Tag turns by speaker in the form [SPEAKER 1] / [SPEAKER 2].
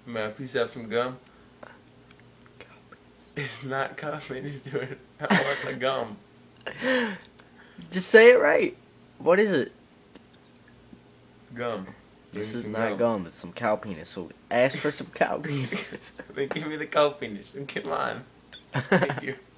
[SPEAKER 1] Man, please have some gum. It's not cow penis, dude. I want the gum.
[SPEAKER 2] Just say it right. What is it?
[SPEAKER 1] Gum.
[SPEAKER 2] This
[SPEAKER 1] Give
[SPEAKER 2] is
[SPEAKER 1] me
[SPEAKER 2] not
[SPEAKER 1] some
[SPEAKER 2] gum. It's some cow penis. So ask for some cow penis.
[SPEAKER 1] Then give me the cow penis. Come on. Thank you.